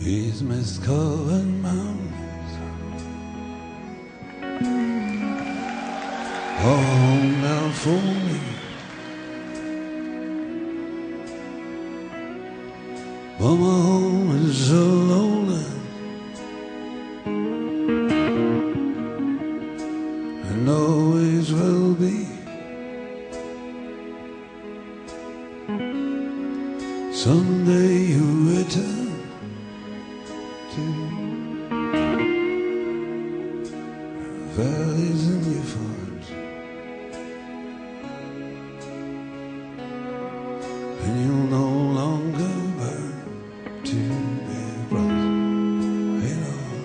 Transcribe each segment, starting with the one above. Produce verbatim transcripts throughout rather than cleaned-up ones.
These mist-covered mountains are home now for me. But my home is so lonely, and always will be. Someday you return to valleys and your farms, and you'll no longer burn to their brothers. Hey, Lord.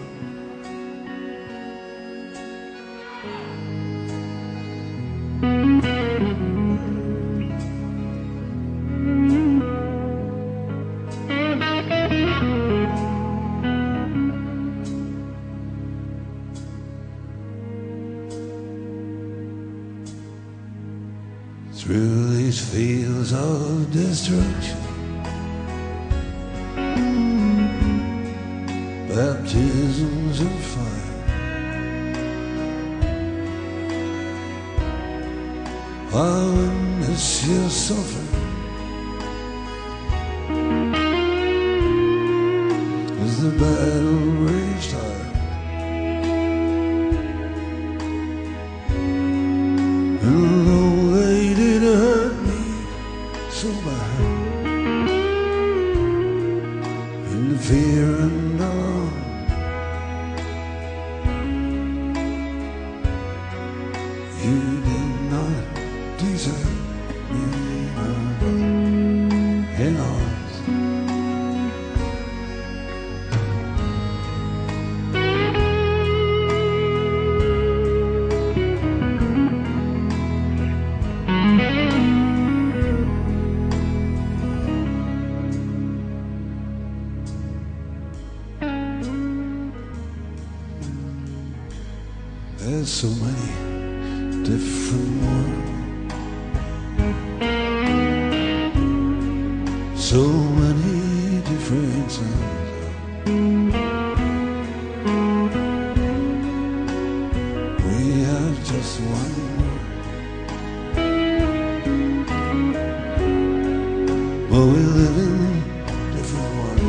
Through these fields of destruction, baptisms of fire, I witness your suffering as the battle raged high. And although they did hurt me so bad, in the fear and alarm, you did not desert me, my brother in arms. There's so many different worlds, so many different sounds. We have just one world, but we live in different worlds.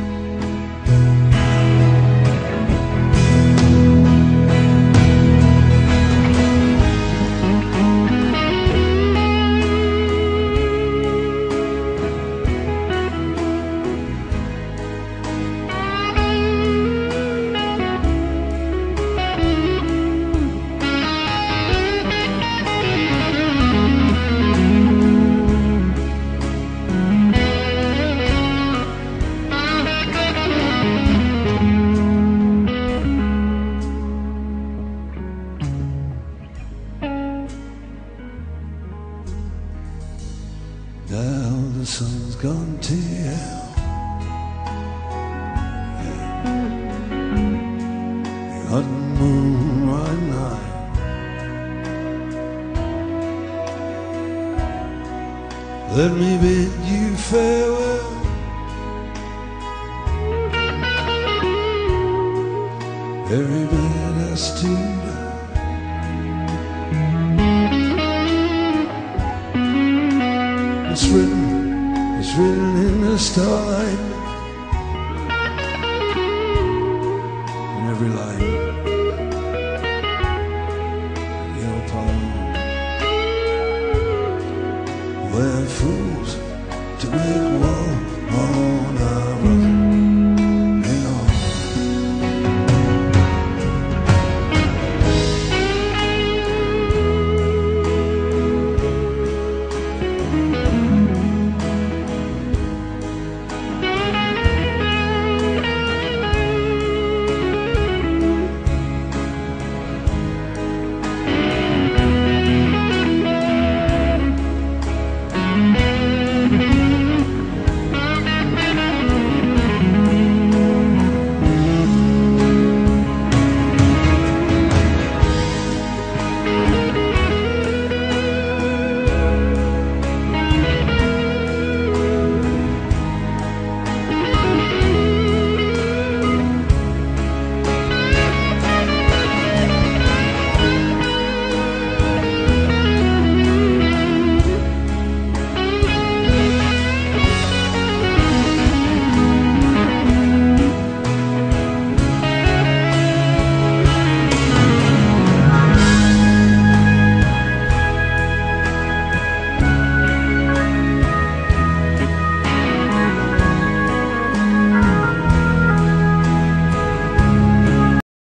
Now the sun's gone to hell, you got the moon right now. Let me bid you farewell. Every man has to die. It's written, it's written in the starlight, in every line, in your palm. We're fools to make war on our brothers.